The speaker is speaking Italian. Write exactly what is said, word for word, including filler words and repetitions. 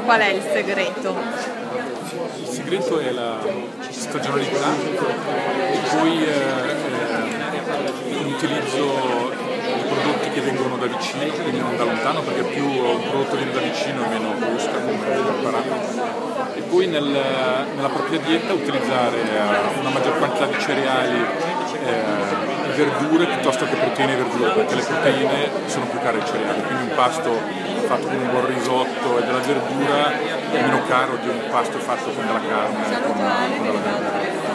qual è il segreto? Il segreto è la stagionalità e poi eh, eh, l'utilizzo di prodotti che vengono da vicino, quindi non da lontano, perché più un prodotto viene da vicino meno costa, come ho imparato. E poi nel, nella propria dieta utilizzare eh, una maggior quantità di cereali eh, verdure piuttosto che proteine e verdure, perché le proteine sono più care ai cereali, quindi un pasto fatto con un buon risotto e della verdura è meno caro di un pasto fatto con della carne e con, con della verdura.